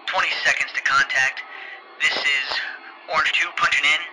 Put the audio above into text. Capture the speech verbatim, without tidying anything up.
twenty seconds to contact. This is Orange two punching in.